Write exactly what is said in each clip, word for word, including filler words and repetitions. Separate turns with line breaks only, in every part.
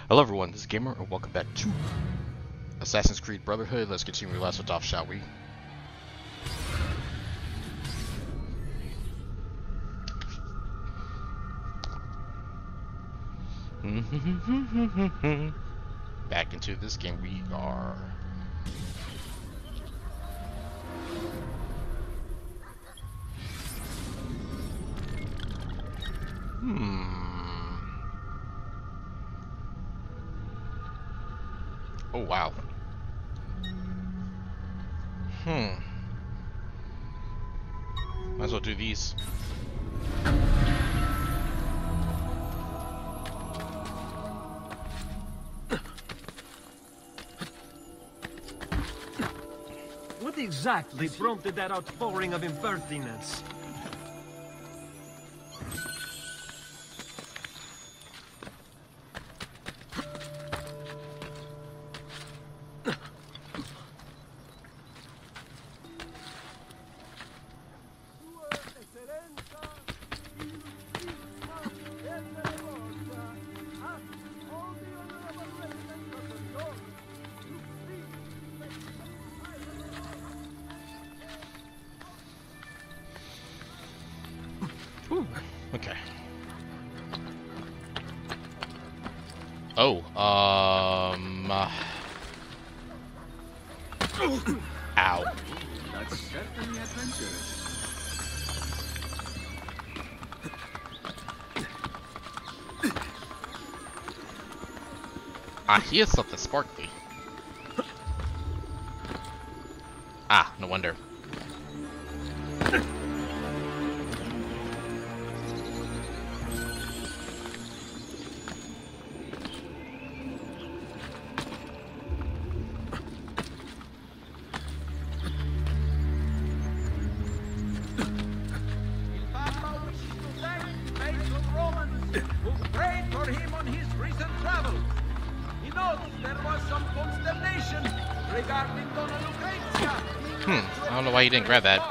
Hello everyone, this is Gamer, and welcome back to Assassin's Creed Brotherhood. Let's continue where we last left off, shall we? Back into this game we are. Hmm. Oh, wow. Hmm. Might as well do these.
What exactly prompted that outpouring of impertinence?
Ooh, okay. Oh, um... Uh, ow.
That's certainly adventurous.
I hear something sparkly. Ah, no wonder. Hmm, I don't know why you didn't grab that.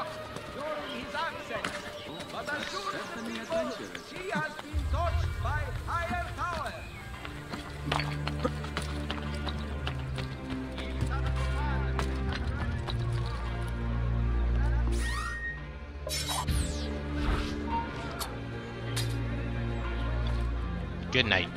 Good night.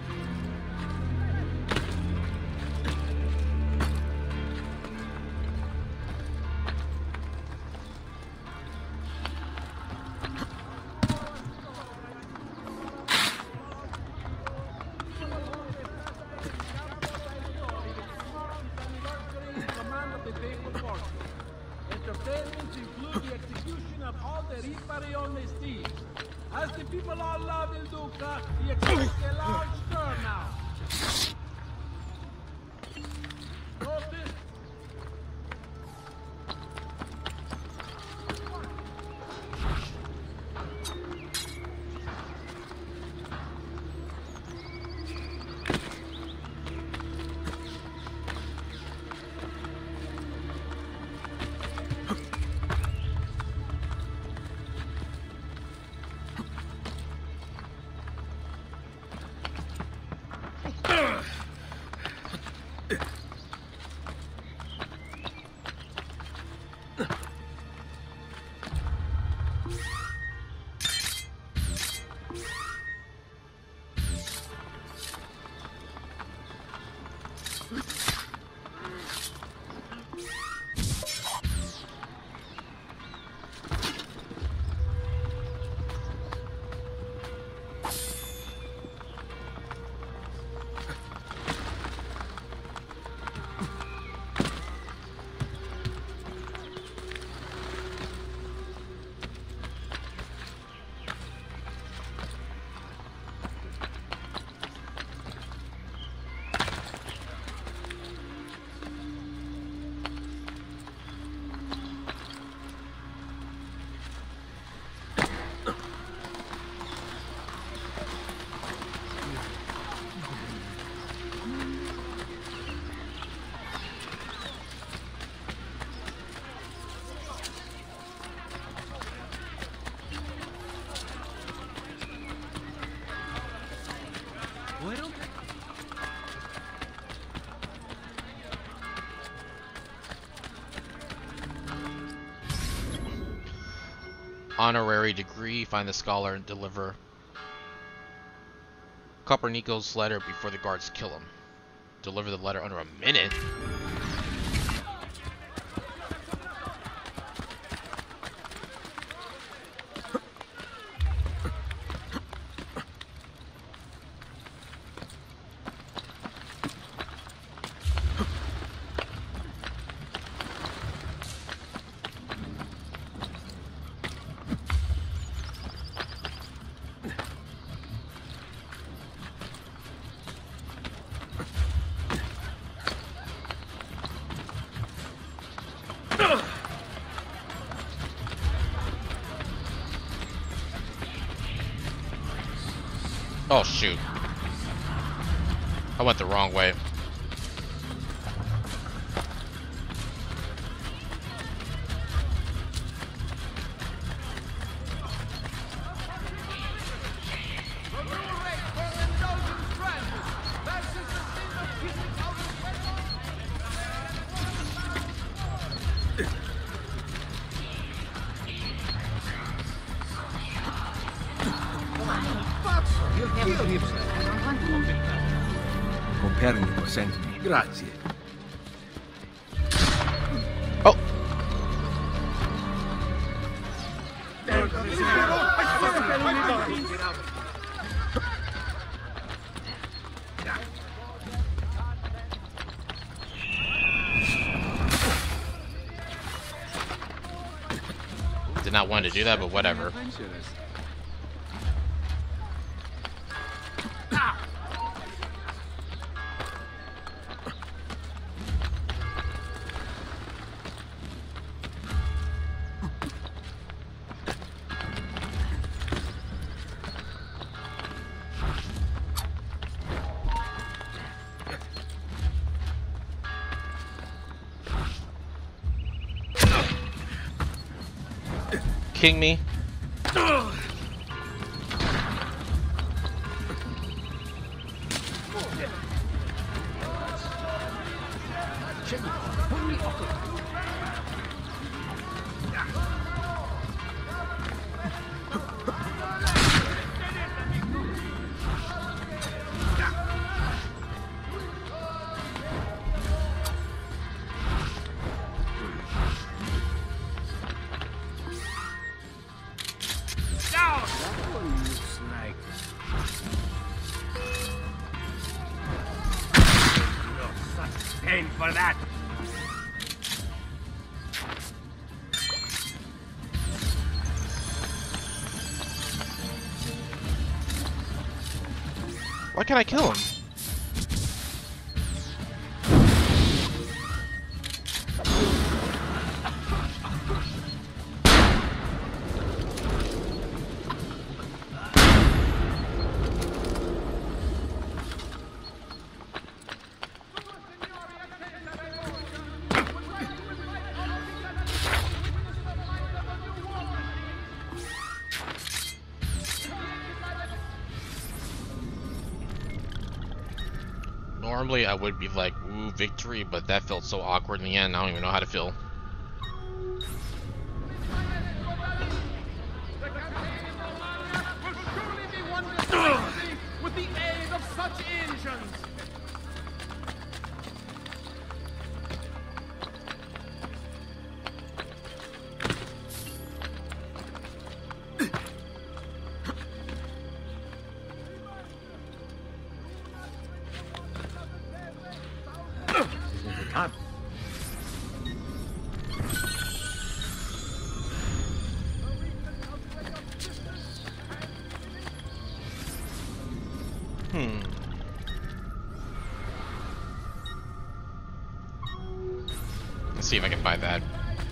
Entertainments include the execution of all the ripari on these thieves. As the people all love Il Duca, he expects a large turnout. Notice.
honorary degree. Find the scholar and deliver Copernico's letter before the guards kill him. Deliver the letter under a minute? Oh shoot. I went the wrong way.
Copernico sent me. Grazie.
Oh! Did not want to do that, but whatever. King me.
For that.
Why can't I kill him? Normally I would be like, woo, victory, but that felt so awkward in the end, I don't even know how to feel.
With the aid of such engines.
Hmm. Let's see if I can find that.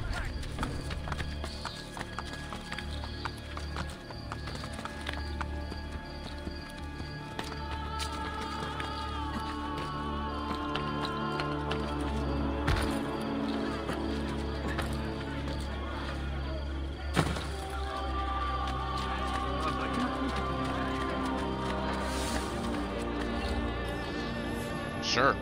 Sure.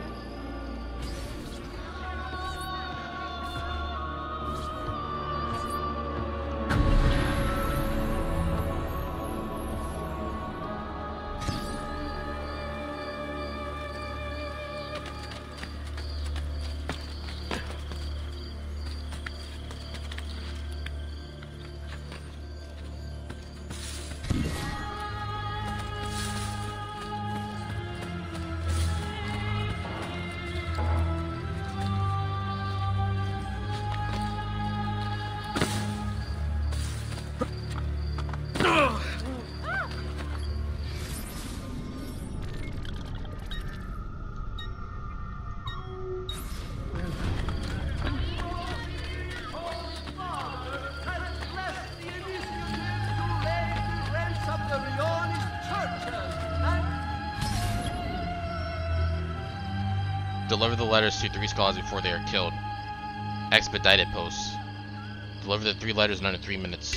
Deliver the letters to three scholars before they are killed. Expedited posts. Deliver the three letters in under three minutes.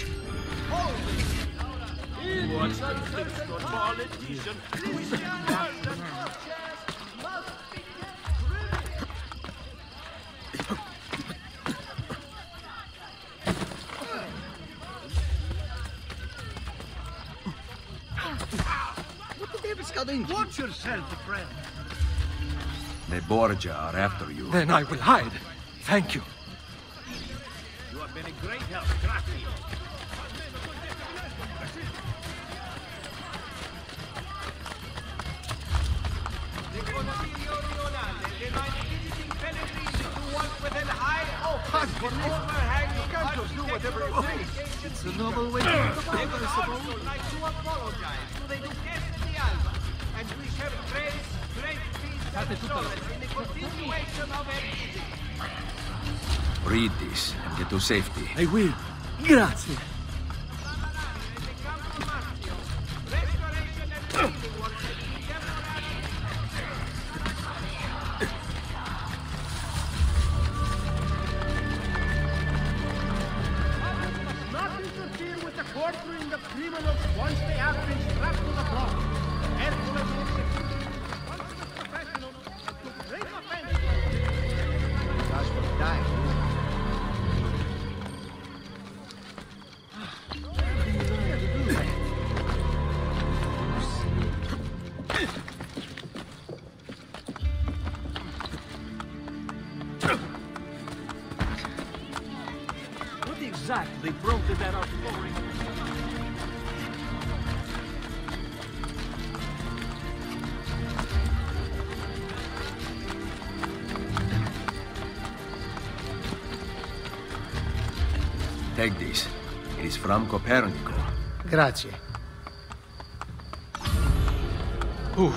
Watch yourself, friend.
The Borgia are after you.
Then I will hide. Thank you. You have been a great help. Grazie. Do whatever it takes. It's a noble way to live, I suppose. Like to apologize to the Duchess di Alba, and we have great, great peace and solace in the continuation of our meeting.
Read this and get to safety.
I will. Grazie.
Torturing the criminals once they have been strapped to the block. Careful of the execution. Consummate professional and to great offense. As for dying. What exactly prompted that outpouring?
Take this. It is from Copernico.
Grazie.
Oof.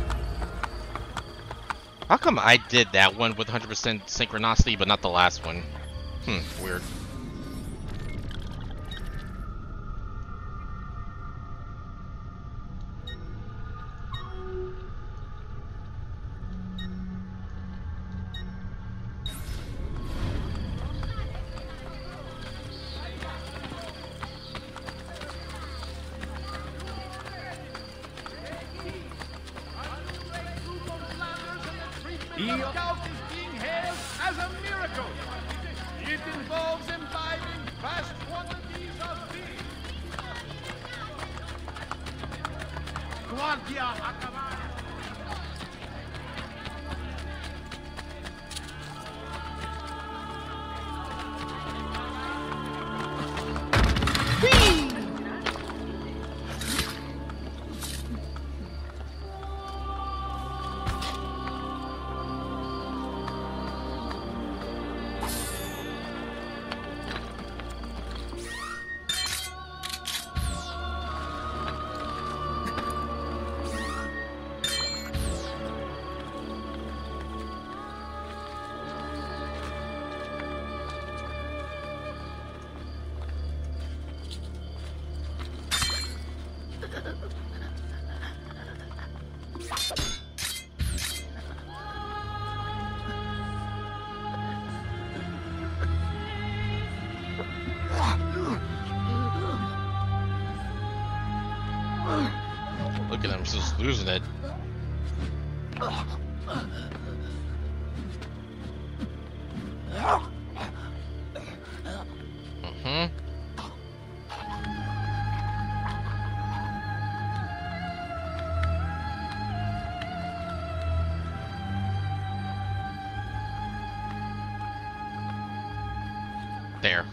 How come I did that one with one hundred percent synchronicity, but not the last one? Hmm, weird.
The account is being hailed as a miracle. It involves imbibing vast quantities of tea. Guardia a cavallo.
Look at him, he's just losing it. Mm-hmm. There.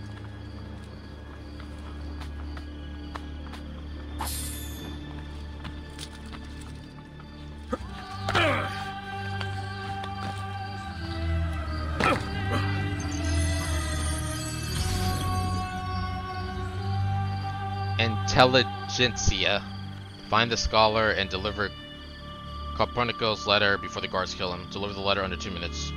Intelligentsia. Find the scholar and deliver Copernico's letter before the guards kill him. Deliver the letter under two minutes.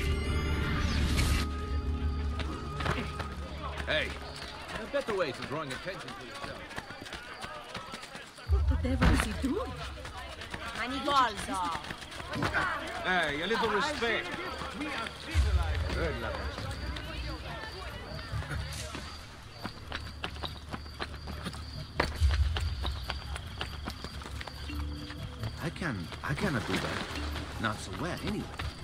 Hey, a better way to drawing attention to yourself.
What the devil is he doing?
Manigalza.
Hey, a little respect.
We are civilized.
Good luck.
I can... I cannot do that. Not so well, anyway.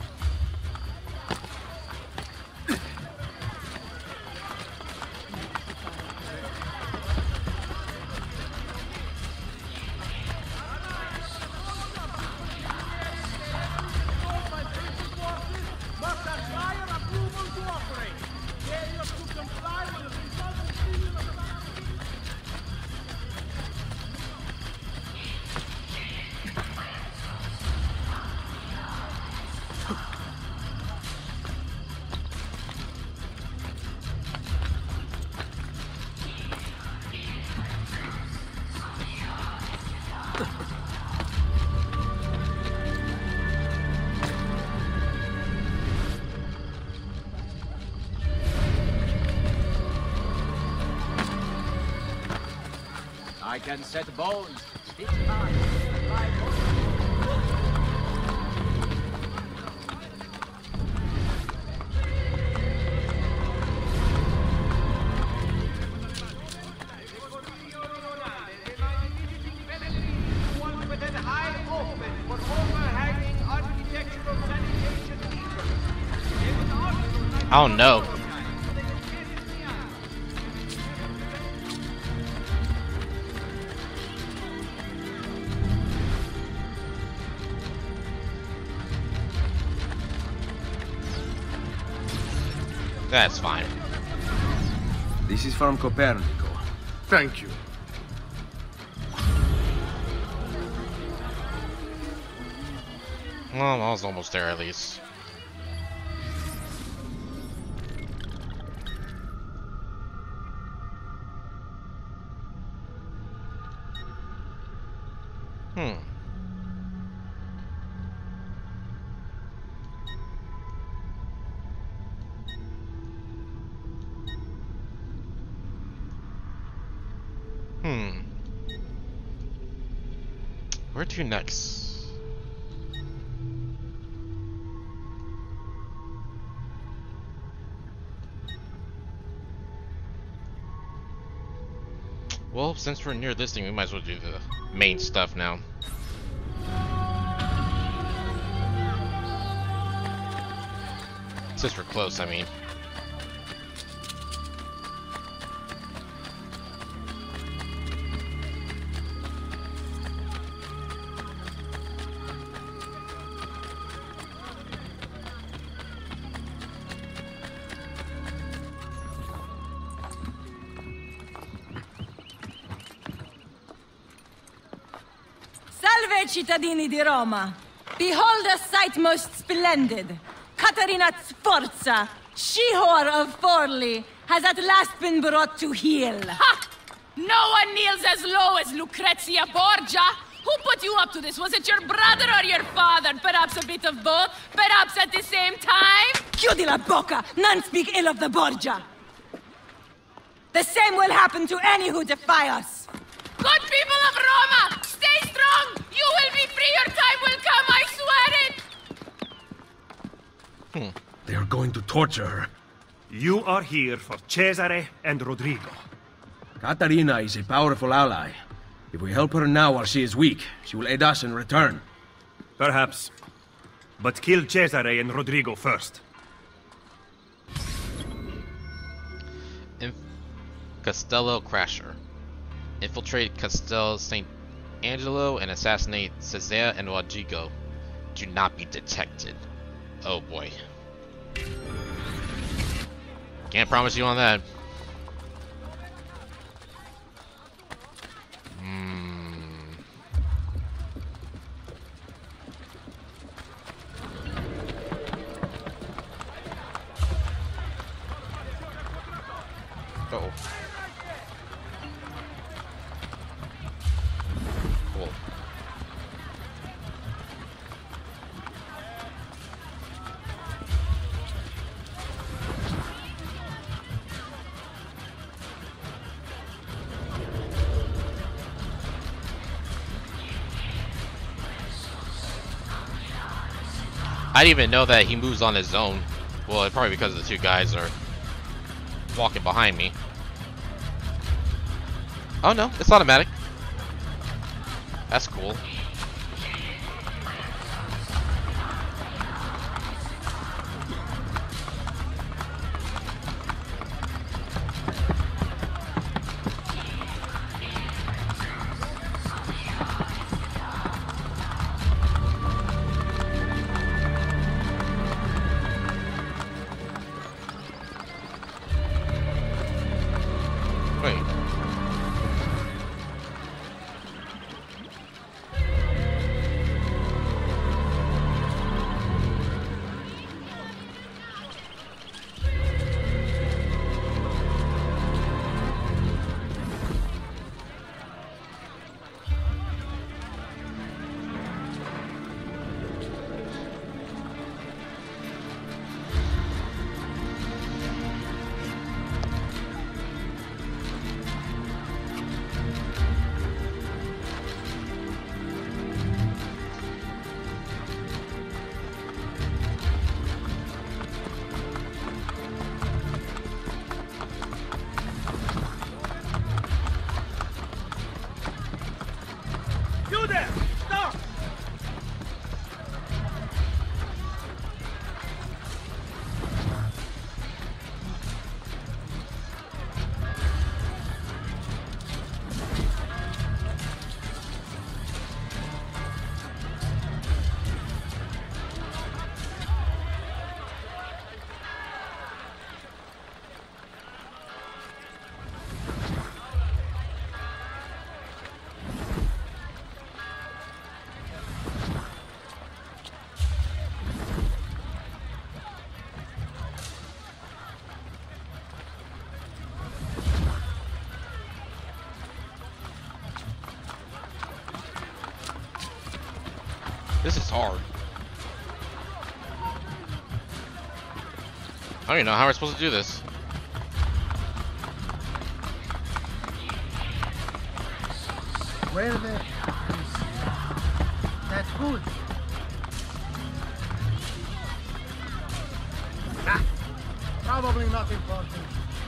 I can set bones.
Oh no. That's fine.
This is from Copernico.
Thank you.
Well, I was almost there at least. Hmm. Hmm. Where to next? Well, since we're near this thing, we might as well do the main stuff now. Since we're close, I mean.
Salve, cittadini di Roma! Behold a sight most splendid! Caterina Sforza, she-whore of Forli, has at last been brought to heel.
Ha! No one kneels as low as Lucrezia Borgia! Who put you up to this? Was it your brother or your father? Perhaps a bit of both? Perhaps at the same time?
Chiudi la bocca! None speak ill of the Borgia! The same will happen to any who defy us!
Good people of Roma! Stay strong! You will be free! Your time will come! I swear it!
Hmm.
They are going to torture her. You are here for Cesare and Rodrigo.
Caterina is a powerful ally. If we help her now while she is weak, she will aid us in return.
Perhaps. But kill Cesare and Rodrigo first.
Inf Castello Crasher. Infiltrate Castel Saint Angelo and assassinate Cesare and Rodrigo. Do not be detected. Oh boy. Can't promise you on that. Hmm. Uh-oh. Cool. I didn't even know that he moves on his own. Well, probably because the two guys are walking behind me. Oh no, it's automatic. That's cool. Wait.
You there! Stop!
This is hard. I don't even know how we're supposed to do this.
Where the... That's good. Ah, probably not important.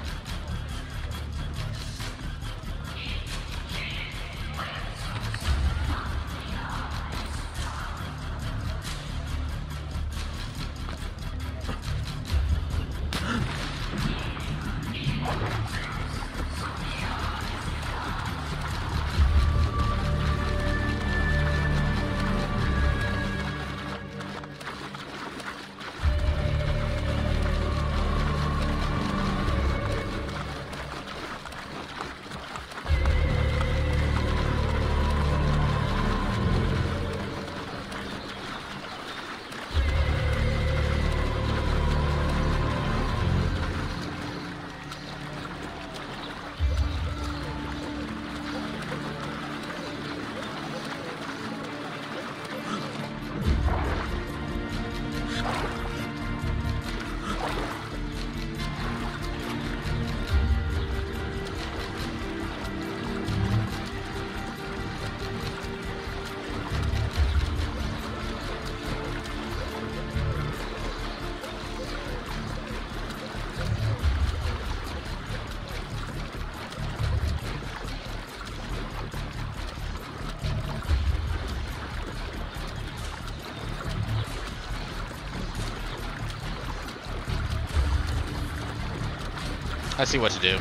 I see what to do.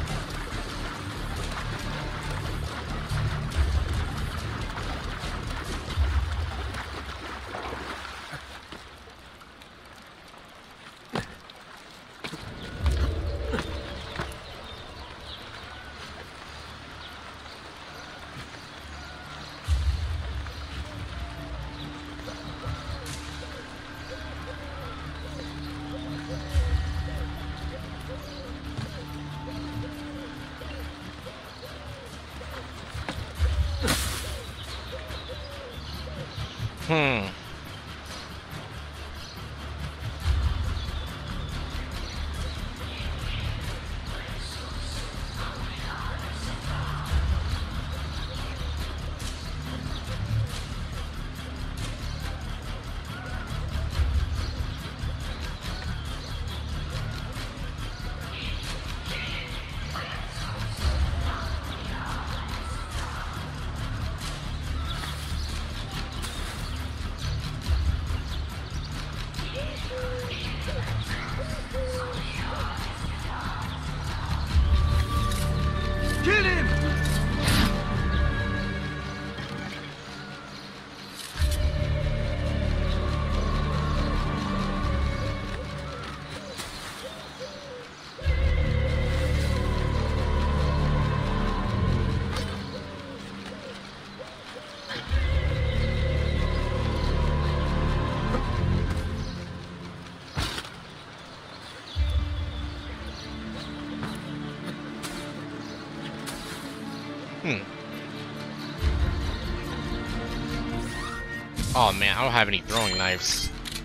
Hmm. Oh man, I don't have any throwing knives.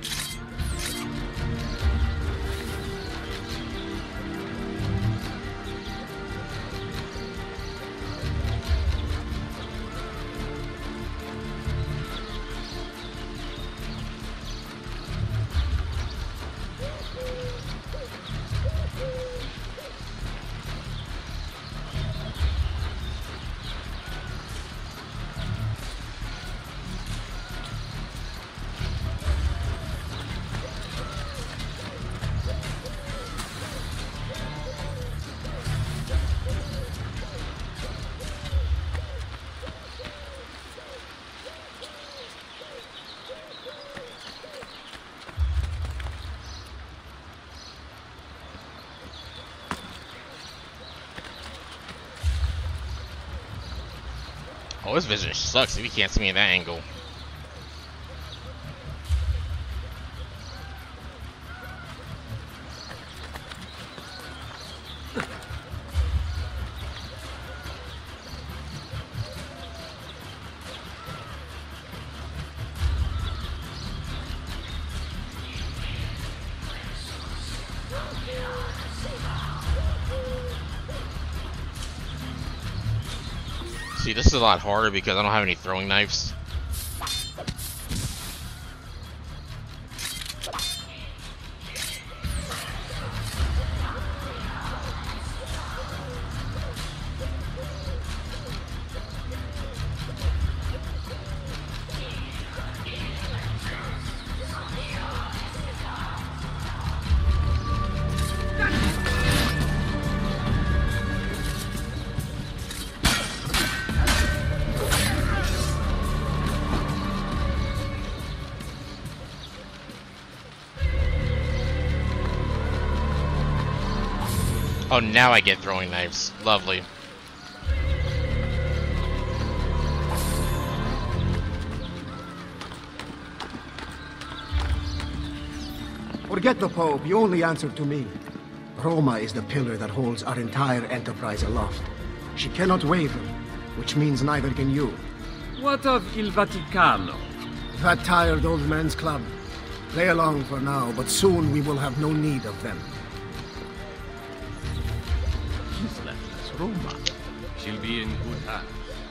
Oh, this vision sucks if you can't see me in that angle. See, this is a lot harder because I don't have any throwing knives. Oh, now I get throwing knives. Lovely.
Forget the Pope, you only answered to me. Roma is the pillar that holds our entire enterprise aloft. She cannot waver, which means neither can you.
What of Il Vaticano?
That tired old man's club. Play along for now, but soon we will have no need of them.
She's left us Roma. She'll be in good hands.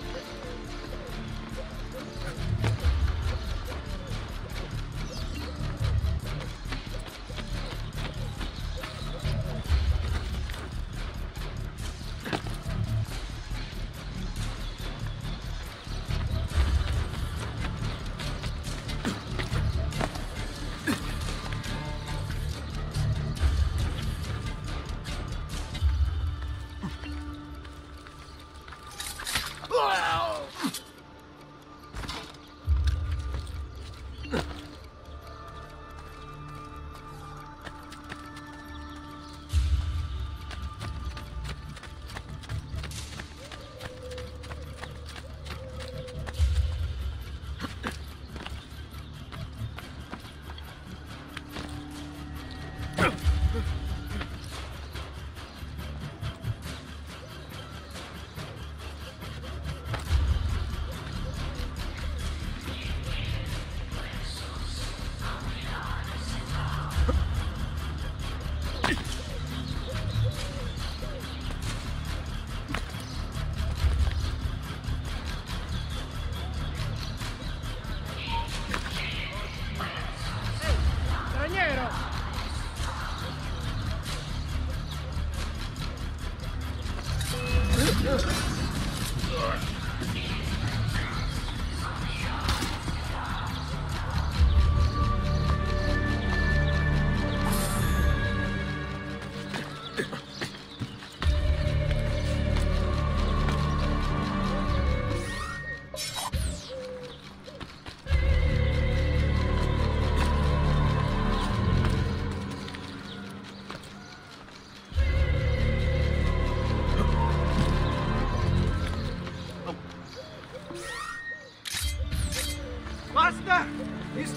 Master! He's...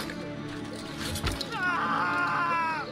Ah!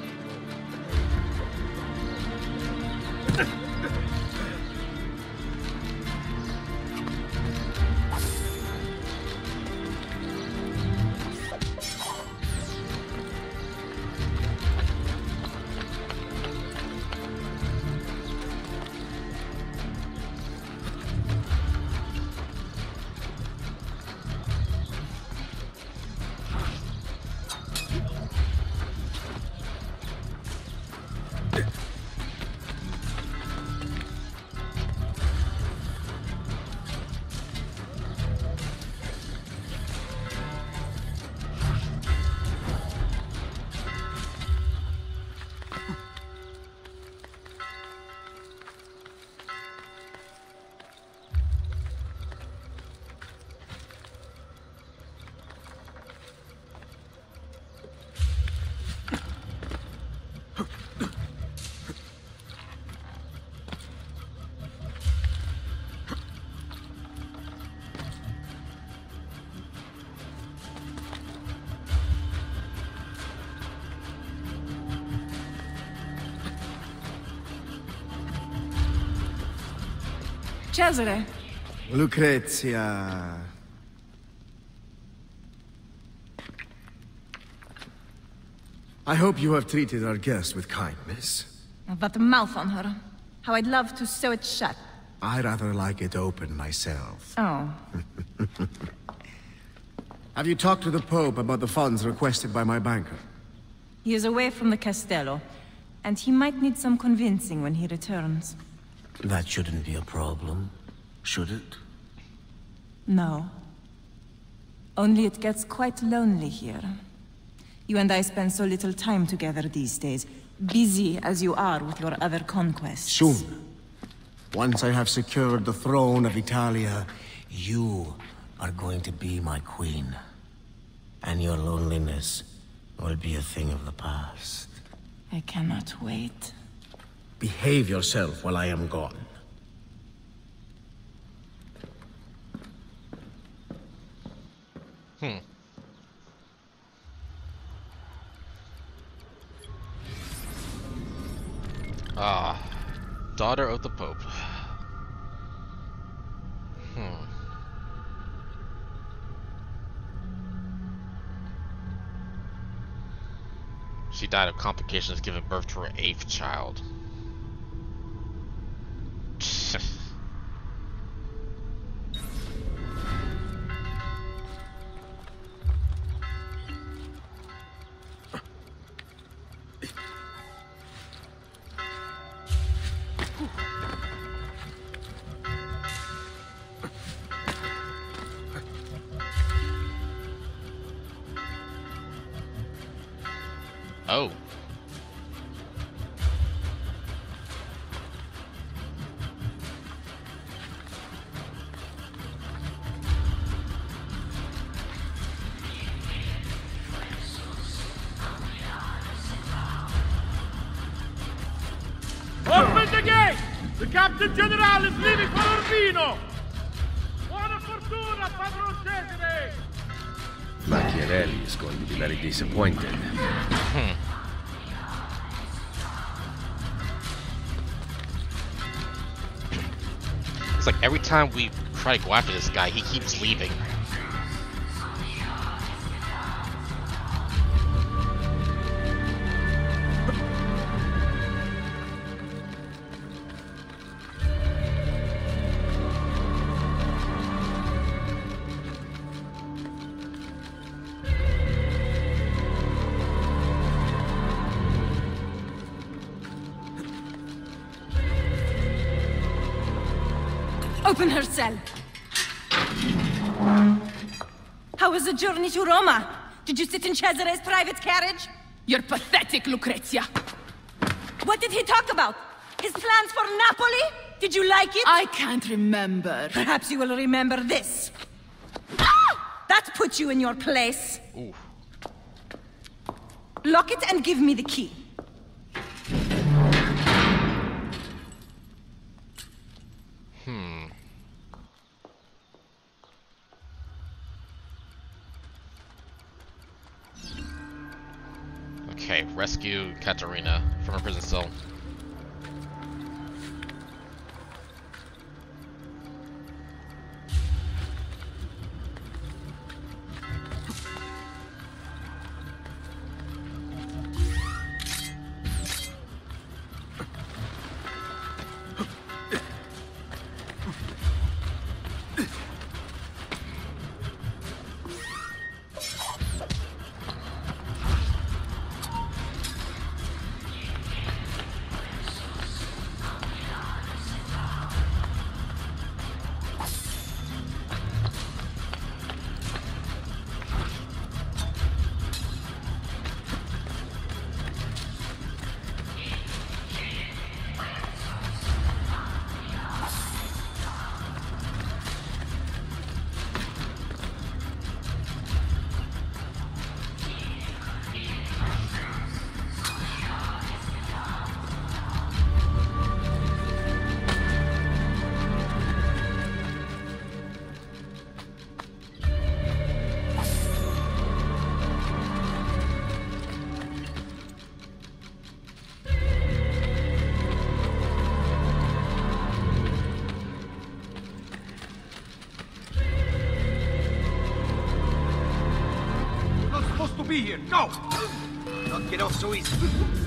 Cesare.
Lucrezia. I hope you have treated our guest with kindness.
That mouth on her. How I'd love to sew it shut.
I rather like it open myself.
Oh.
Have you talked to the Pope about the funds requested by my banker?
He is away from the Castello, and he might need some convincing when he returns.
That shouldn't be a problem, should it?
No. Only it gets quite lonely here. You and I spend so little time together these days, busy as you are with your other conquests.
Soon. Once I have secured the throne of Italia,
You are going to be my queen. And your loneliness will be a thing of the past.
I cannot wait.
behave yourself while I am gone.
Hmm. Ah, daughter of the Pope. Hmm. She died of complications giving birth to her eighth child. Oh.
Open the gate! The Captain General is leaving for Urbino! Buona fortuna, Padron Cesare!
Machiavelli is going to be very disappointed.
Hmm. It's like every time we try to go after this guy, he keeps leaving.
Open her cell. How was the journey to Roma? Did you sit in Cesare's private carriage?
You're pathetic, Lucrezia.
What did he talk about? His plans for Napoli? Did you like it?
I can't remember.
Perhaps you will remember this. Ah! That puts you in your place.
Ooh.
Lock it and give me the key.
Hmm. Okay, rescue Katerina from her prison cell.
to be here. Go!
Not get off so easy.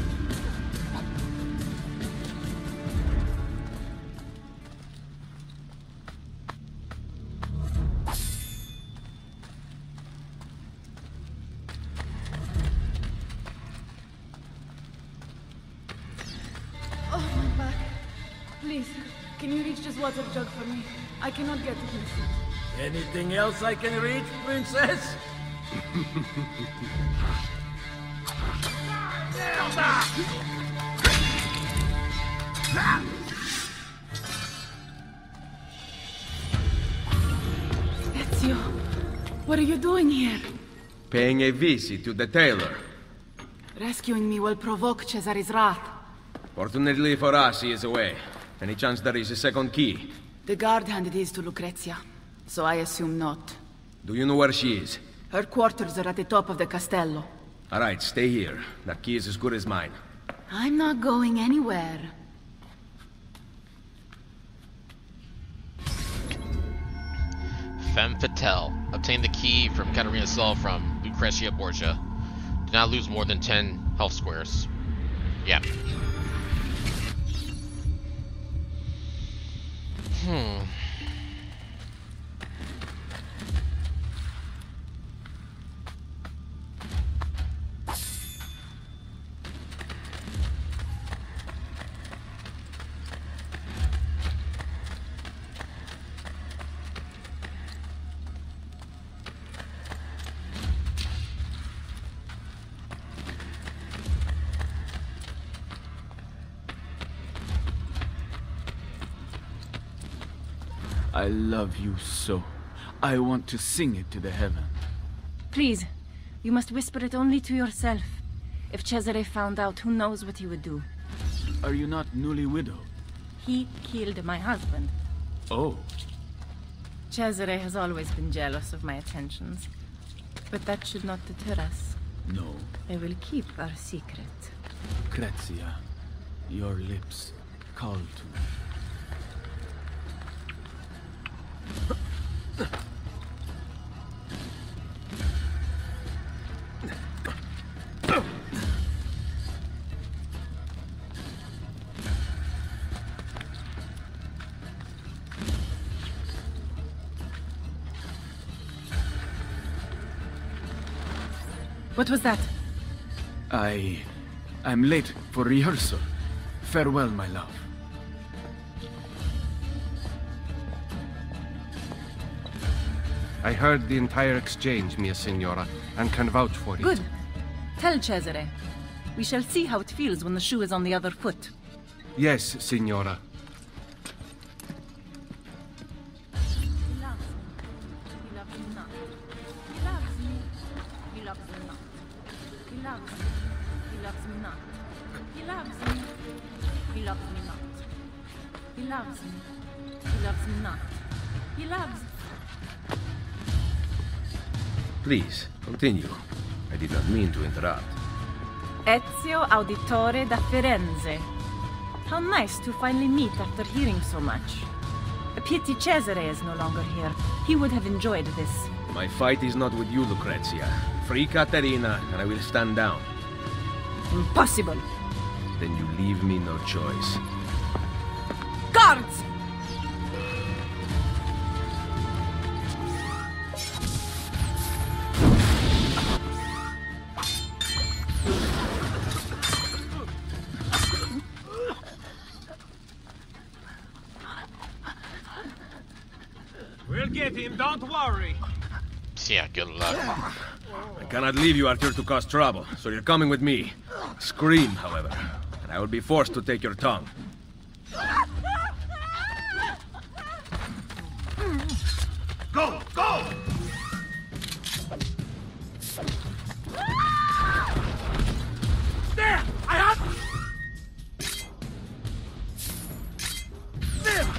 Oh, my back. Please, can you reach this water jug for me? I cannot get to my feet.
Anything else I can reach, princess?
Ezio, what are you doing here?
Paying a visit to the tailor.
Rescuing me will provoke Cesare's wrath.
Fortunately for us, he is away. Any chance there is a second key?
The guard handed his to Lucrezia, so I assume not.
Do you know where she is?
Her quarters are at the top of the castello.
Alright, stay here. That key is as good as mine.
I'm not going anywhere.
Femme Fatale. Obtain the key from Caterina's cell from Lucrezia Borgia. Do not lose more than ten health squares. Yeah. Hmm.
I love you so. I want to sing it to the heaven.
Please, you must whisper it only to yourself. If Cesare found out, who knows what he would do.
Are you not newly widowed?
He killed my husband.
Oh.
Cesare has always been jealous of my attentions. But that should not deter us.
No.
I will keep our secret.
Lucrezia, your lips call to me.
What was that?
I... I'm late for rehearsal. Farewell, my love.
I heard the entire exchange, mia signora, and can vouch for it.
Good. Tell Cesare. We shall see how it feels when the shoe is on the other foot.
Yes, signora.
He loves me not. He loves me. He loves me not. He loves me. He loves me not. He loves me. He loves me not. He loves me. He loves me not. He loves me.
Please, continue. I did not mean to interrupt.
Ezio Auditore da Firenze. How nice to finally meet after hearing so much. A pity Cesare is no longer here. He would have enjoyed this.
My fight is not with you, Lucrezia. Free Caterina, and I will stand down.
Impossible.
Then you leave me no choice.
Guards!
We'll get him, don't worry.
Yeah, good luck.
I cannot leave you out here to cause trouble, so you're coming with me. Scream, however, and I will be forced to take your tongue.
Go! Go!
There! I have... There!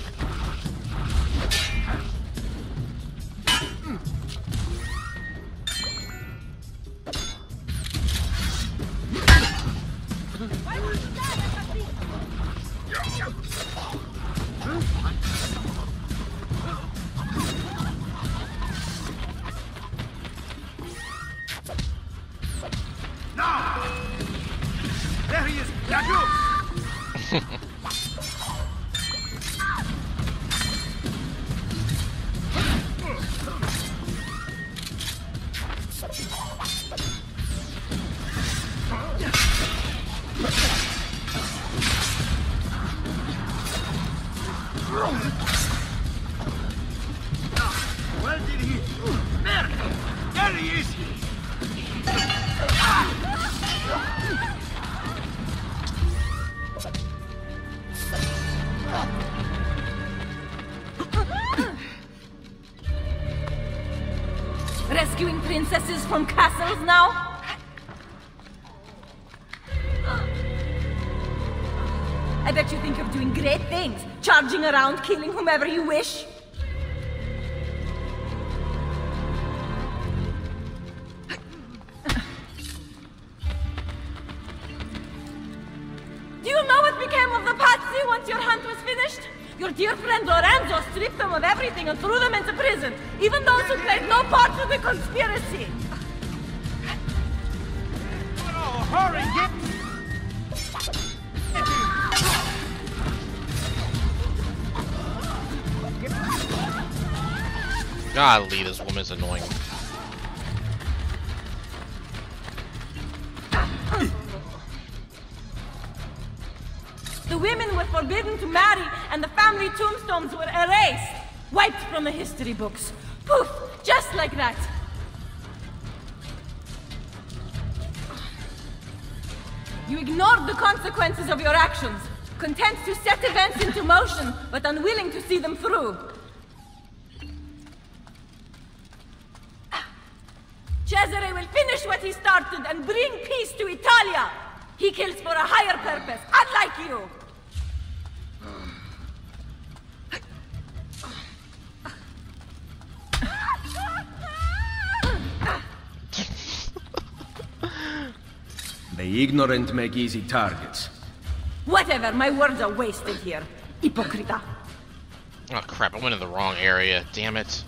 Where did he... There! There he is!
Rescuing princesses from castles now? I bet you think you're doing great things, charging around, killing whomever you wish. Do you know what became of the Patsy once your hunt was finished? Your dear friend Lorenzo stripped them of everything and threw them into prison, even those who played no part in the conspiracy.
Oh, hurry, get...
Golly, this woman's annoying.
The women were forbidden to marry, and the family tombstones were erased, wiped from the history books. Poof! Just like that. You ignored the consequences of your actions, content to set events into motion, but unwilling to see them through. Cesare will finish what he started and bring peace to Italia. He kills for a higher purpose, unlike you.
The ignorant make easy targets.
Whatever, my words are wasted here. Hypocrita.
Oh crap, I went in the wrong area. Damn it.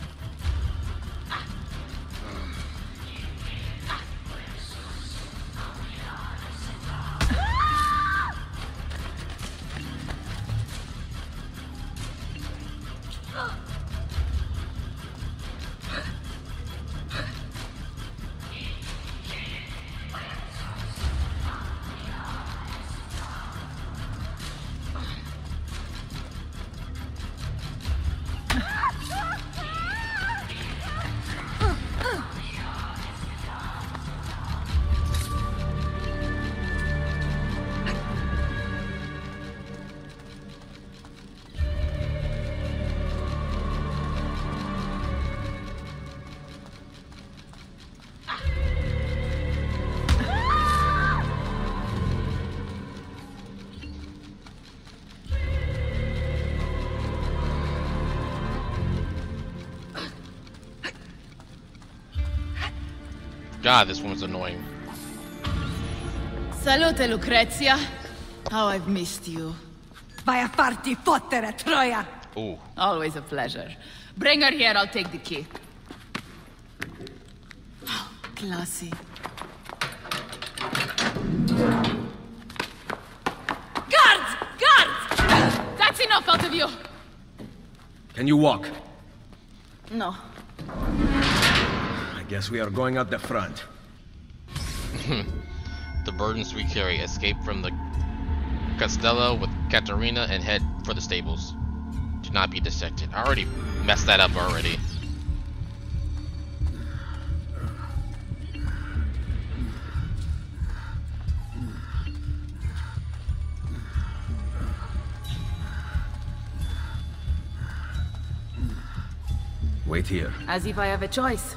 God, this woman's annoying.
Salute, Lucrezia. How I've missed you.
Vai a farti fottere, Troia!
Ooh.
Always a pleasure. Bring her here, I'll take the key. Oh, classy.
Guards! Guards!
That's enough out of you!
Can you walk?
No.
I guess we are going out the front.
The burdens we carry. Escape from the Castello with Caterina and head for the stables. Do not be detected. I already messed that up already.
Wait here.
As if I have a choice.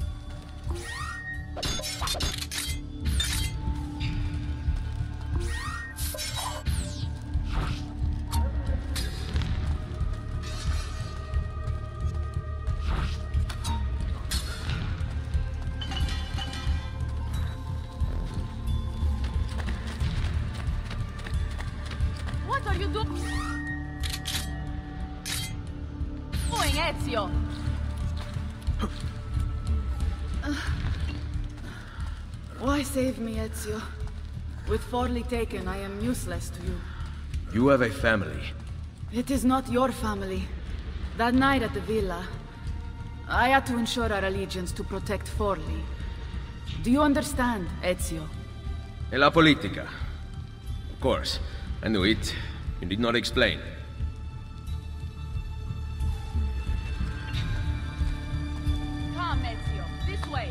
What are you doing? Doing, Ezio?
Why save me, Ezio? With Forli taken, I am useless to you.
You have a family.
It is not your family. That night at the villa, I had to ensure our allegiance to protect Forli. Do you understand, Ezio?
E la politica. Of course. I knew it. You did not explain.
Come, Ezio. This way.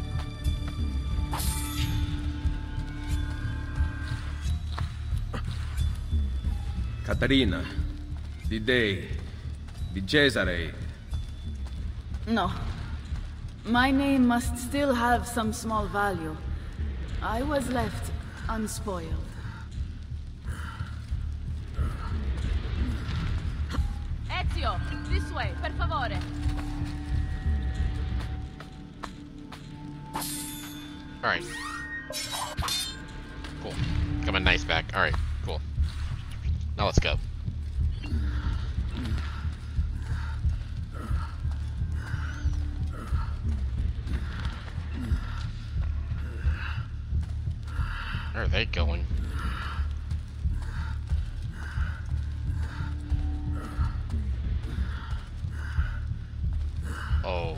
Caterina. Did they... Did Cesare...
No. My name must still have some small value. I was left unspoiled.
Ezio, this way, per favore.
Alright. Cool. Got my knife back. Alright, cool. Now let's go. Where are they going? Oh.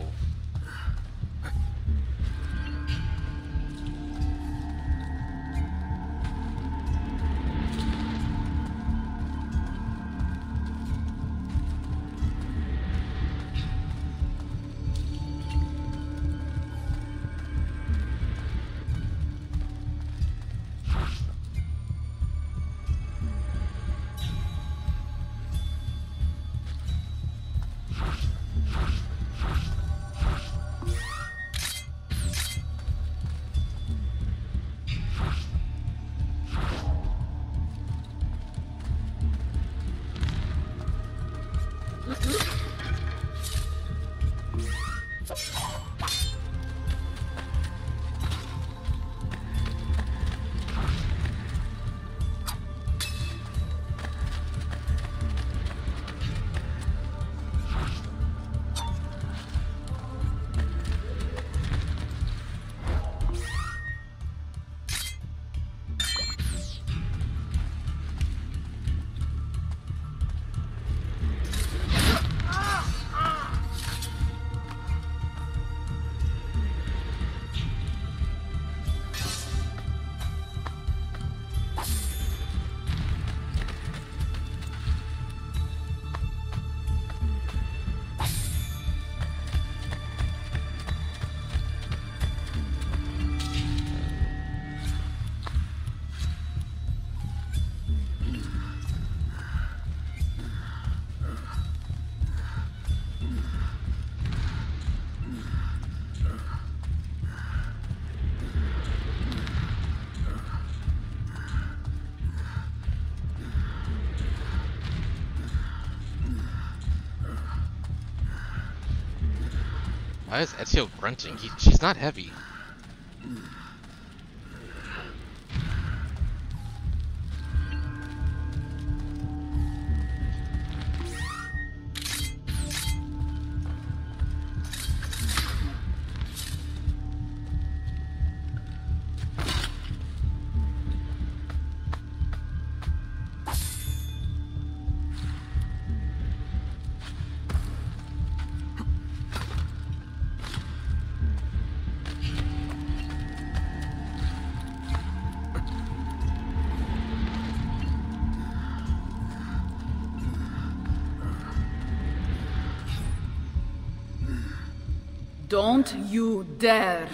Why is Ezio grunting? He, she's not heavy.
Don't you dare!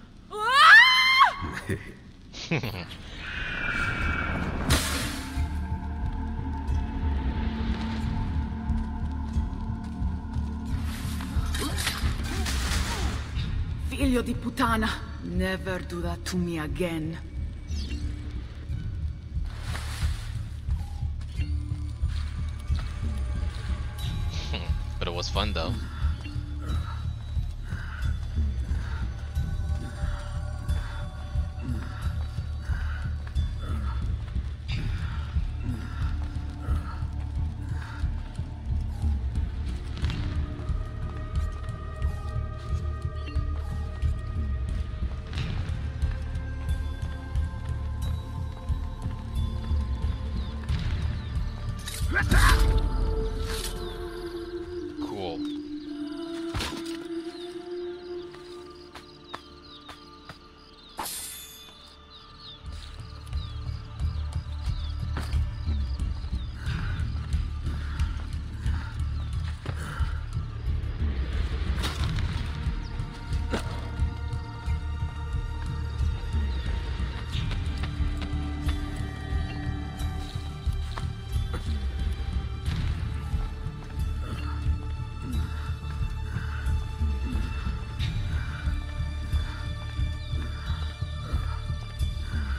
Figlio di puttana! Never do that to me again.
But it was fun though.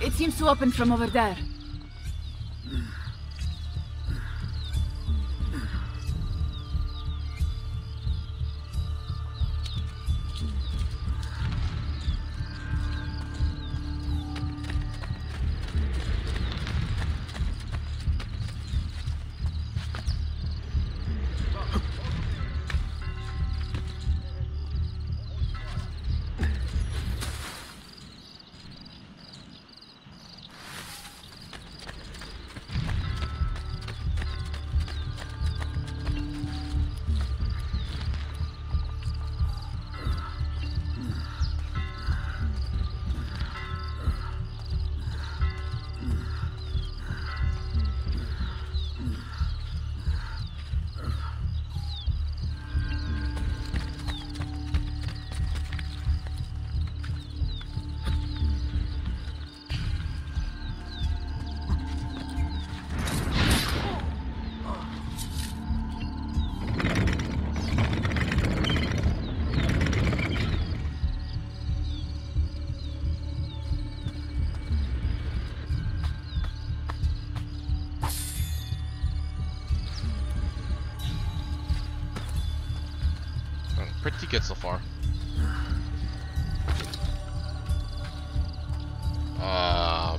It seems to open from over there.
Pretty good so far. Um.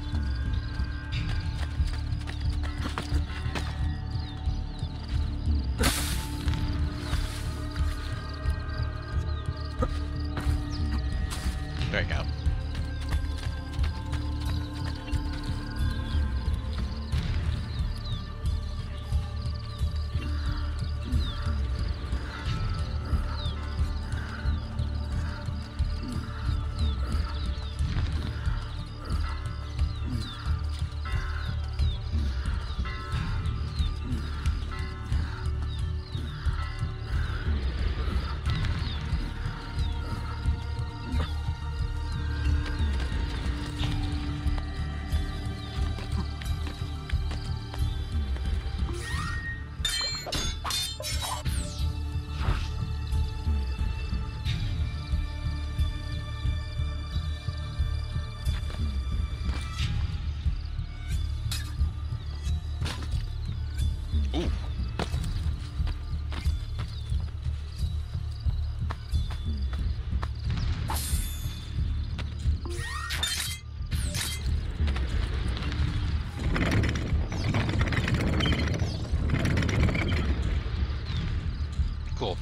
There you go. Ooh. Cool.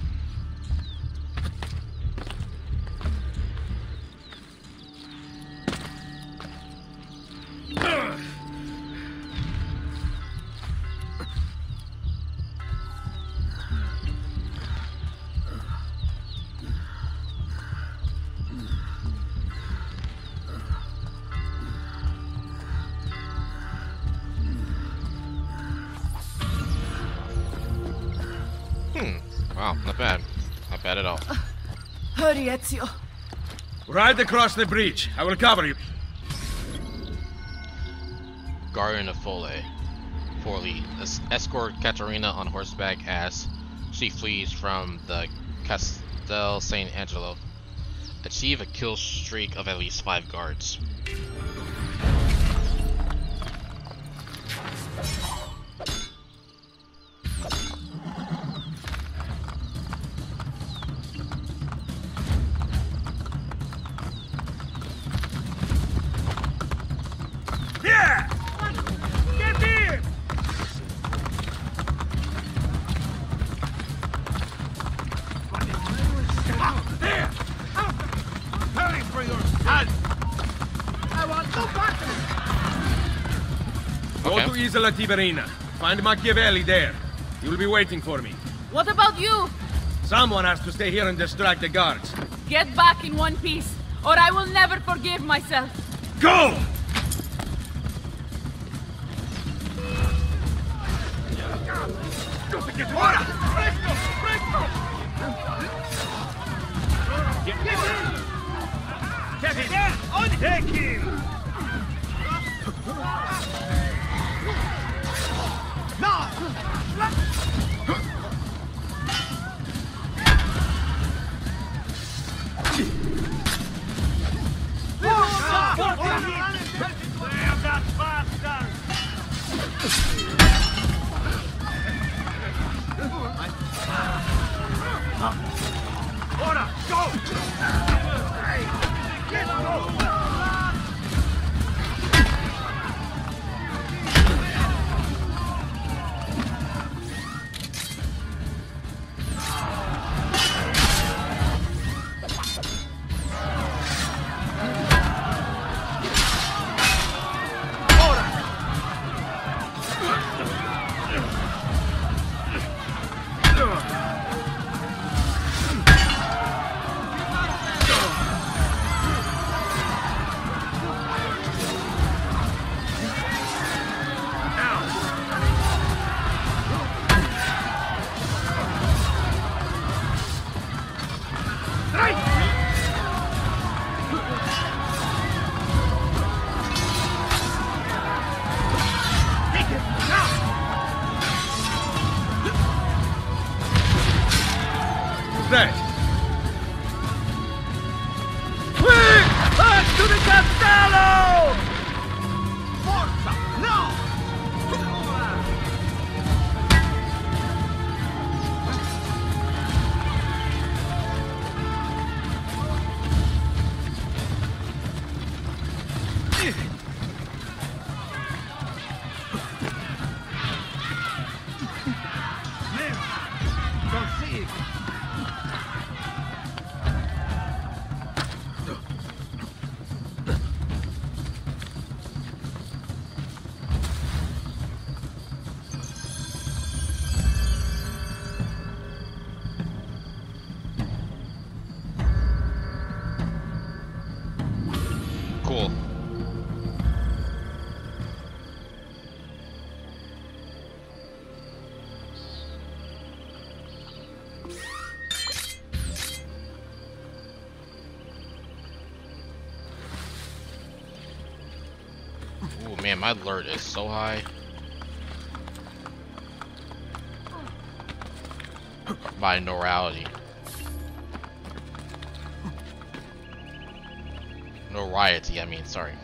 Hmm. Wow, not bad. Not bad at all.
Uh, hurry, Ezio.
Ride across the breach. I will cover you.
Guardian of Foley. Forley. Es escort Caterina on horseback as she flees from the Castel Saint Angelo. Achieve a kill streak of at least five guards.
Here! Get here! There! Hurry for your son! I want no partner!
Go
Okay.
to Isola Tiberina. Find Machiavelli there. He will be waiting for me.
What about you?
Someone has to stay here and distract the guards.
Get back in one piece, or I will never forgive myself.
Go!
Ora! Presto! Presto! Get in! Get in! Take him! Now! Ora, go! Hey, get go!
Cool. Ooh, man, my alert is so high. Binaurality. Notoriety, I mean, sorry.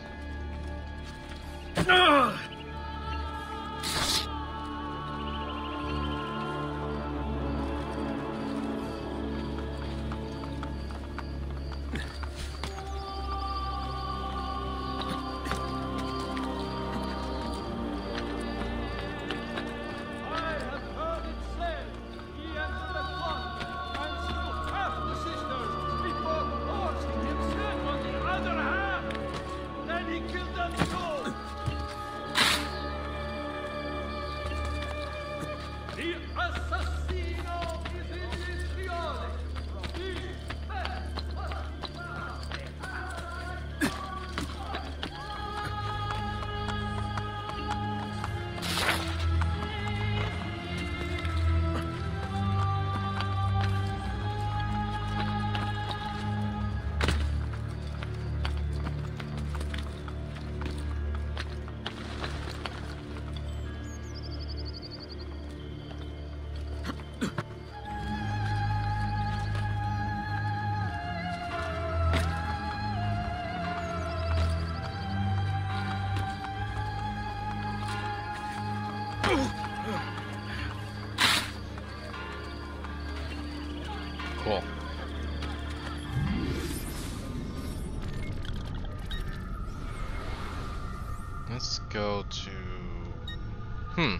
Cool. Let's go to... Hmm.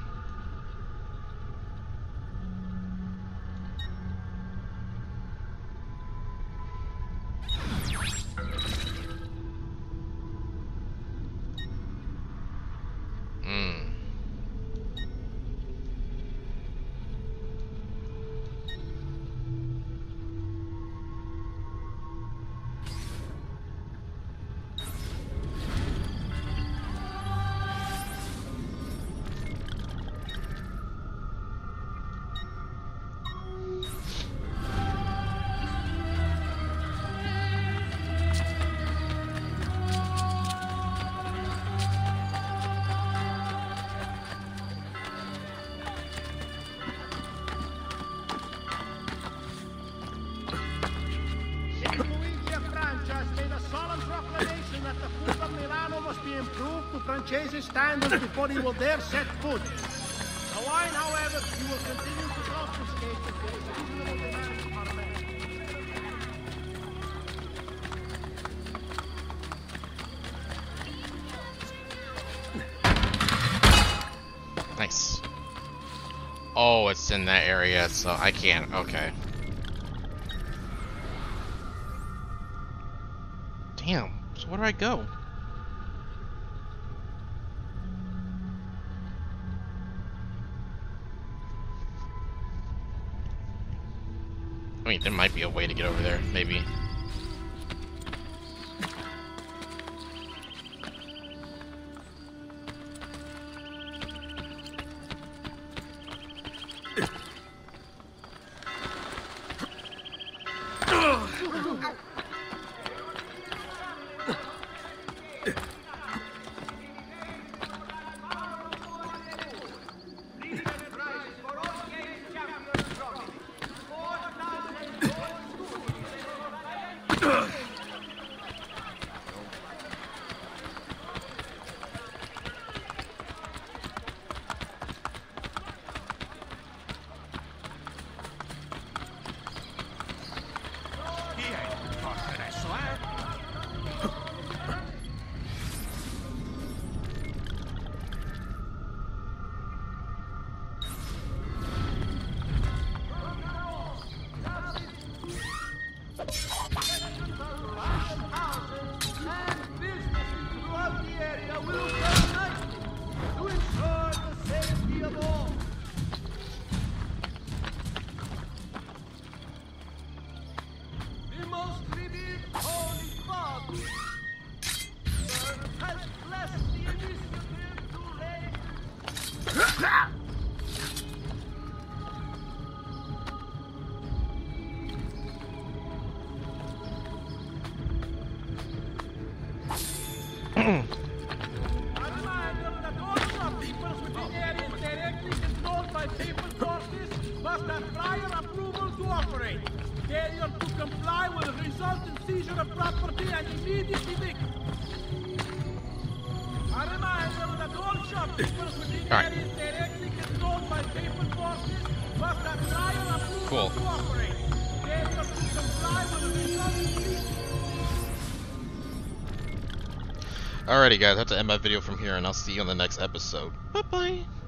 Standards before he will dare set foot. Wine, however, you will continue to confiscate if there is reasonable demand are met.
Nice. Oh, it's in that area, so I can't. Okay. Damn. So where do I go? I mean, there might be a way to get over there, maybe. Cool. Alrighty guys, I have to end my video from here and I'll see you on the next episode. Bye bye.